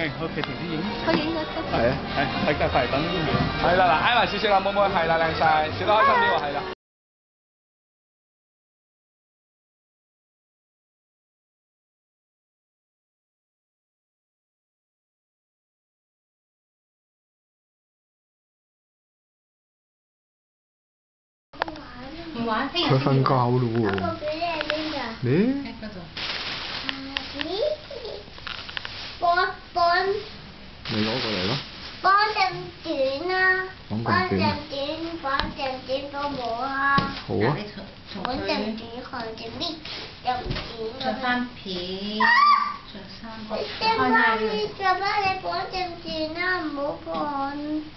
OK，停止影。 可以影係啊，係快等影完。係啦，嗱，挨埋少少啦，妹妹，係啦，靚晒，笑得開心啲喎，係啦。 唔玩，聽日佢瞓覺咯喎。你？你攞過嚟咯。 綁正短啦， 綁正短都冇啊。 好啊。 綁正短，看正邊又唔短。 着翻片，着衫。 你着翻你綁正短啦，唔好綁。